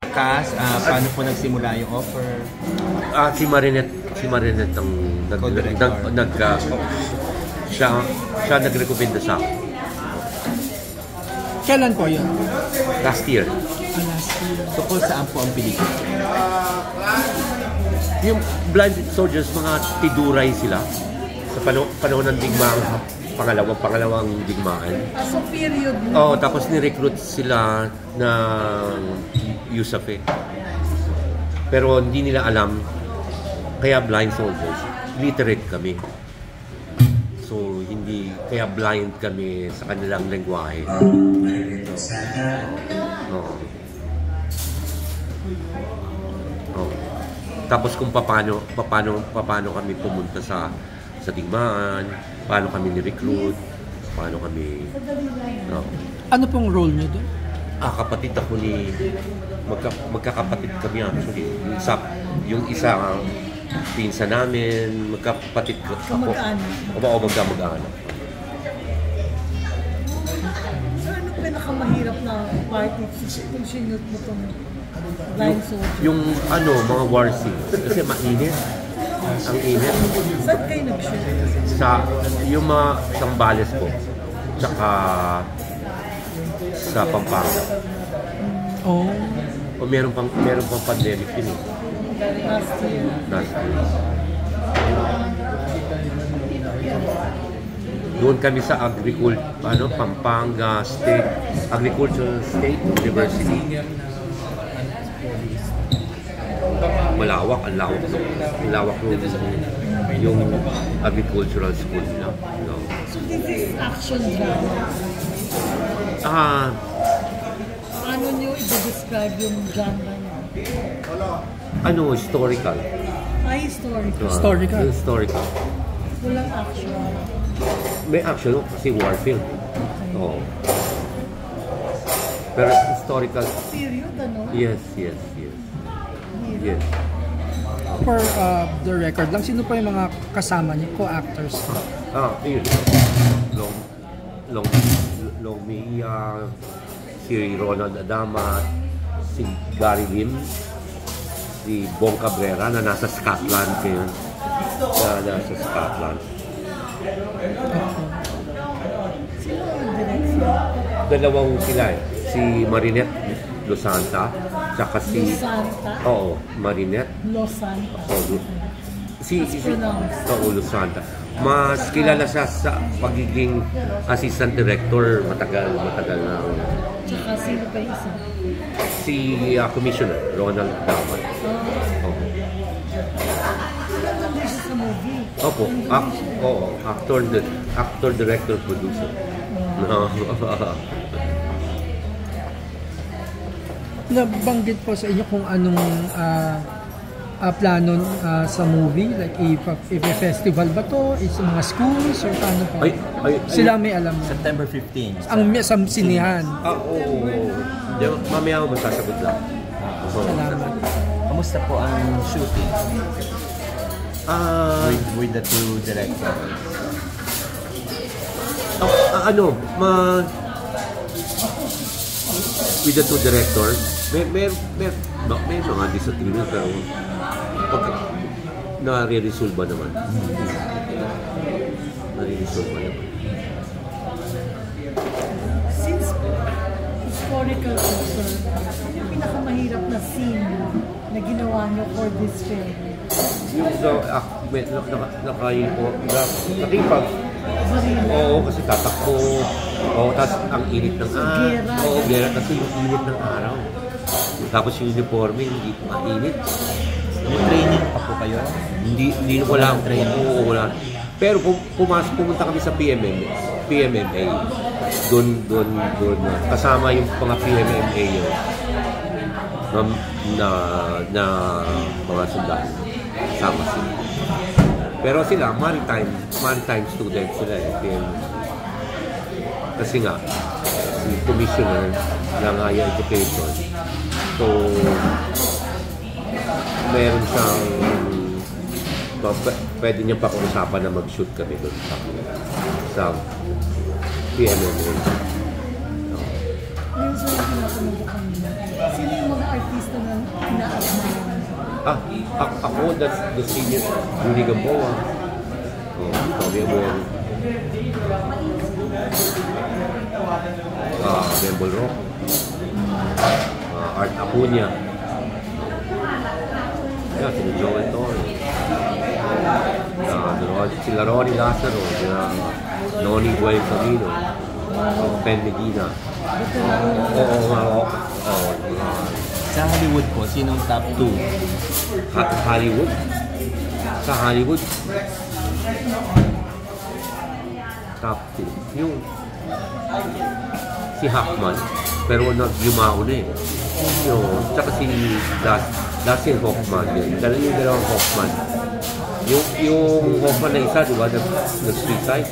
cast, paano po nagsimula yung offer? Si Marinette ang siya nagrekomenda sa akin. Kailan po yun? Last year. Last year. Tungkol saan po ang pelikula? Yung Blind Soldiers, mga tiduray sila sa panahon ng digmaan, pangalawang digmaan. So period mo? Oo, tapos ni-recruit sila ng USAF. Pero hindi nila alam, kaya Blind Soldiers, literate kami. So, kaya blind kami sa kanilang lengguwahe. Tapos kung paano kami pumunta sa digmaan, paano kami ni-recruit, paano kami... Ano pong role niyo doon? Kapatid ako magkakapatid kami actually. Yung isa pinsa namin, magkapatid ako. Magkamag-anak. So ano pinakamahirap na party kung sinut mo itong Blind Soldier? Yung mga war scenes. Kasi mainit. Ang init. Saan kayo nag-shoot? Yung mga Sambales po. Tsaka sa Pampanga. Oh. O meron pang pandemic din eh. Last year. Doon kami sa Pampanga State Agricultural State University. Malawak, ang lawak yung agricultural school nila. So this is action drama. Paano nyo i-describe yung genre niya? Historical. Historical. Historical. Walang action. May action kasi war film. Oo. Pero historical. Period, ano? Yes. For the record lang, sino pa yung mga kasama niyo, co-actors? Yun. Long Mia, si Ronald Adama, si Gary Lim, si Bong Cabrera na nasa Scotland ngayon. Sino yung director? Dalawang sila si Marinette Losanta, tsaka si... Losanta? Oo, Marinette. Losanta. Losanta. Mas kilala siya sa pagiging assistant director, matagal na. Tsaka sino pa yung isa? Si Commissioner Ronald Daman. Nandun siya sa movie? Opo. Actor, director, producer. Nabanggit po sa inyo kung anong plano sa movie? Like, if a festival ba to? Is mga schools? Or paano pa? Sila may alam na. September 15. Ang sa sinihan. Oo. Mamaya ako masasagot lang. Salamat. Kamusta po ang shooting? With the two directors? With the two directors, may mga disagreement pero nare-resolve ba naman? Since historical concern, ano yung pinakamahirap na scene na ginawa niyo for this film? Yung nakipag. Oo, kasi tatakbo. Oo, tapos ang init ng araw. Oo, gera kasi yung init ng araw. Tapos yung uniforme, hindi mainit. May training pa po kayo? Hindi wala ang training. Oo, wala. Pero pumunta kami sa PMMA. Doon. Kasama yung mga PMMA yun. Na mga sundalo. Kasama sila. Pero sila, maritime students sila eh. Kasi nga, si Commissioner ng Higher Education. So, meron siyang pwede niya pag-usapan na mag-shoot kami doon sa PMMA. Ngayon sa yung tinatanong ko kanina, sino yung mga artista na inaabang? Ako, that's the senior, Rudy Gamboa. Tommy Amor. Bembol Rock. Art Acuña. Yeah, si Joel Torre. Sila Ronnie Lazaro. Noni Guay Camino. Pen Medina. Sa Hollywood po, sinong top 2? Hollywood? Sa Hollywood? Top 2. Yung si Hackman. Pero yumao na eh. Tsaka si Dustin Hoffman yun. Yung dalawang Hoffman. Yung Hoffman na isa, di ba? Nag-suicide.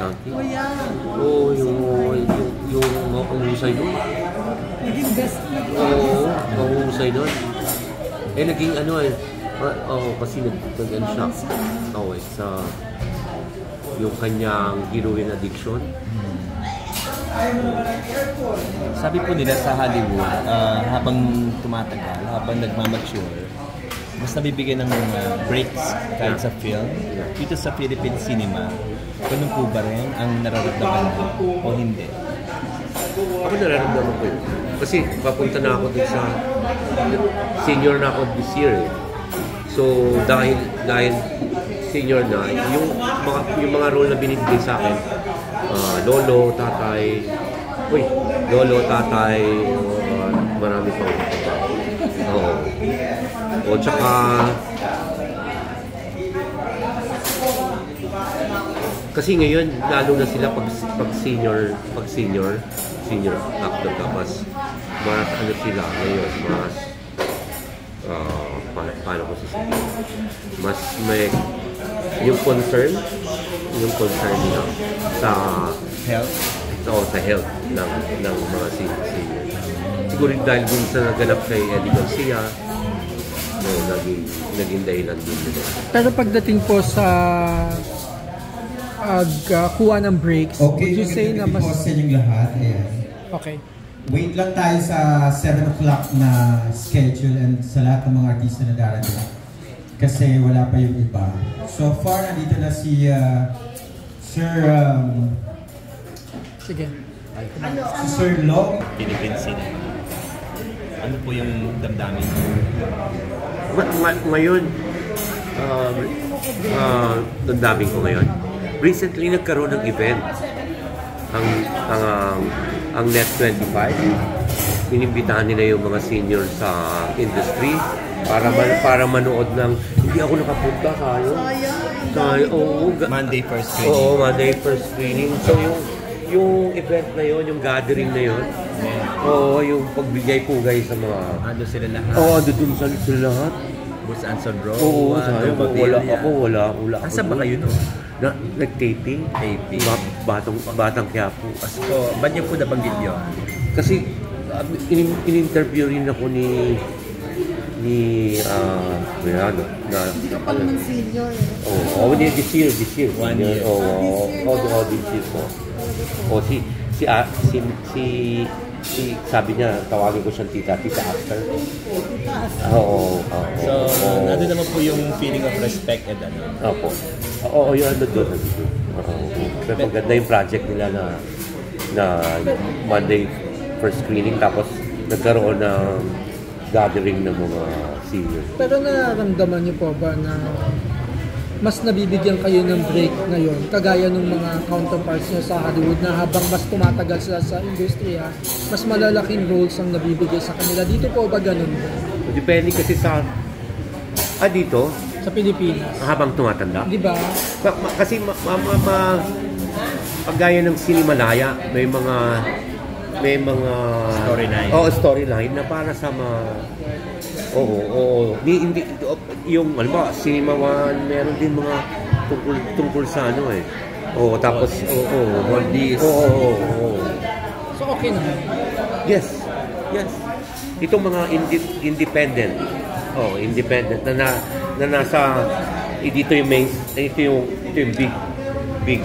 Yung mahusay doon. Naging best. Oo, mahusay doon. Naging ano kasi nag-ano siya. Sa yung kanyang heroin addiction. Sabi po nila sa Hollywood, habang tumatagal, habang nagmamature, mas nabibigyan ng mga breaks kahit sa film. Dito sa Philippine cinema, ganun po ba rin ang nararamdaman mo o hindi? Ako nararamdaman ko yun. Kasi papunta na ako dun sa senior na ako this year eh. So dahil senior na, yung mga role na binibigay sa akin, lolo, tatay, marami pa. O tsaka kasi ngayon lalo na sila pag senior actor ka, mas ano sila ngayon, mas paano ko sasabihin, mas may yung concern nila sa Health? Sa health ng mga senior. Siguro dahil din sa naganap kay Eddie Garcia, naging dahilan din nila. Pero pagdating po sa kuha ng breaks, okay, would you say na mas... sa inyong lahat. Ayan. Okay. Wait lang tayo sa 7 o'clock na schedule and sa lahat ng mga artista na darating. Kasi wala pa yung iba. So far, nandito na si Sir... Sige. Si Sir Long. Philippine cinema. Ano po yung damdamin mo? Ngayon, damdamin ko ngayon. Recently, nagkaroon ng event. Ang Net 25. Inimbitahan nila yung mga senior sa industry para manood ng... Hindi ako nakapunta, Monday first screening. Oo, Monday first screening. So yung event na yon, yung gathering na yon, yung pagbigay-pugay sa mga... Ando sila lahat? Oo, doon sa lahat. Bus Anson Row? Oo, wala ako. Asa ba kayo no? Nag-taping. Batang Quiapo. So, ba't niyo po nabanggit yun? Kasi, in-interview rin ako ni Pag ng senior. This year. 1 year. This year po. Sabi niya, tawagin ko siyang tita after. So, ano naman po yung feeling of respect and ano? Opo. Yun, doon. Pero maganda yung project nila na Monday first screening, tapos nagkaroon ng gathering ng mga seniors. Pero nararamdaman niyo po ba na mas nabibigyan kayo ng break ngayon, kagaya ng mga counterparts niyo sa Hollywood na habang mas tumatagal sila sa industriya, mas malalaking roles ang nabibigay sa kanila? Dito po ba ganun? Depende kasi sa... dito? Sa Pilipinas. Habang tumatanda? Di ba? Kasi paggaya ng Sinimalaya, may mga storyline. Storyline na para sa mga... Hindi yung Cinema One, meron din mga tungkol sa ano eh. Tapos Oldies. So okay naman. Yes. Itong mga independent. Independent na nasa dito yung main, ito yung big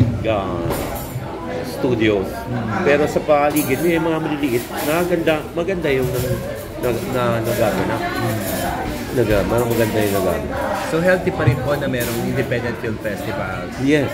studios. Pero sa paligid may mga maliliit na maganda yung nagaganap. Maganda yung nagaganap. So healthy pa rin po na merong independent film festival. Yes.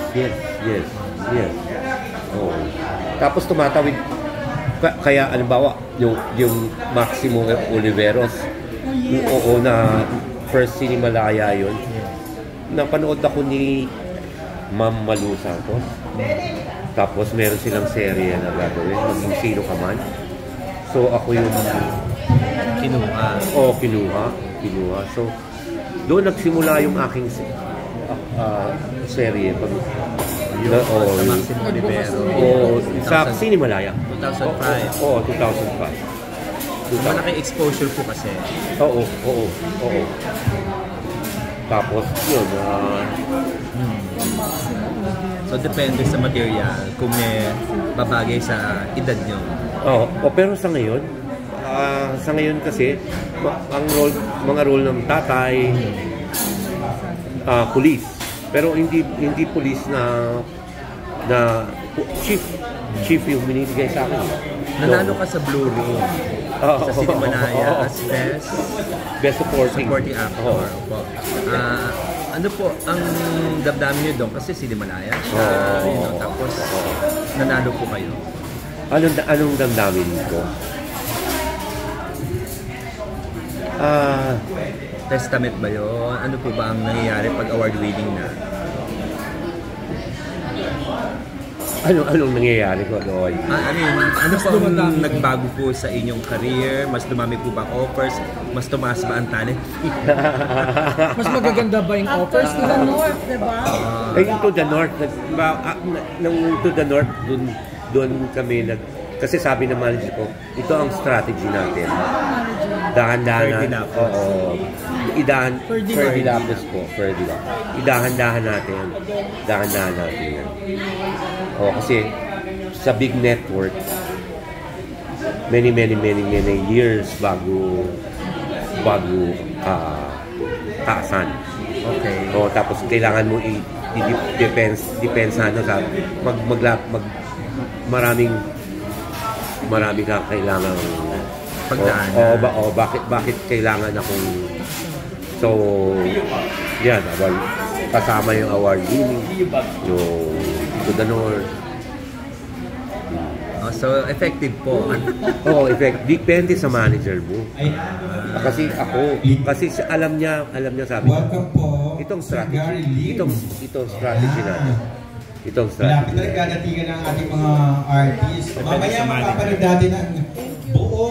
Oh. Tapos tumatawid, kaya alimbawa, yung Maximo Oliveros, oo, na first Cinemalaya yun. Napanood ako ni Ma'am Malu Santos. Tapos meron silang serye na gagawin, maging sino ka man. So ako yung kinuha. So doon nagsimula yung aking serye. Sa Maximo Olivero. Sa Cinemalaya. 2005. Oo, 2005. Malaking exposure po kasi. Oo. Tapos yun, So depende sa material kung may babagay sa edad nyo. pero sa ngayon kasi mga role ng tatay, police. Pero hindi police na chief yung binibigay sa akin. Nanalo ka sa Blue Room. Sa Cinemalaya as Best Supporting Actor. Ano po ang damdamin niyo doon? Kasi Cinemalaya siya, tapos nanalo po kayo. Anong damdamin ko? Testament ba yun? Ano po ba ang nangyayari pag award winning na? Anong nangyayari ko doon? Ano po ang nagbago po sa inyong career? Mas dumami po ba ang offers? Mas tumaas ba ang talent? Mas magaganda ba yung offers? To the north, diba? Yung To the North, nung To the North, doon kami kasi sabi ng manager ko, ito ang strategy natin. Dahan-dahan na. Ferdy Lapus po. Idahan-dahan natin. Dahan-dahan natin yan. Kasi sa big network, many years bago taasan. Okay. Tapos kailangan mo i-depensa sa marami ka kailangan pagdaan. Bakit kailangan akong yan, kasama yung award winning, yung To the North. So effective po. Effective. Depende sa manager mo. Kasi alam niya sabi niya, welcome po, itong Sir strategy, Gary Lim. itong strategy natin. Malapit na nagdadatingan ng ating mga artists. Mamaya makapanood natin ang buo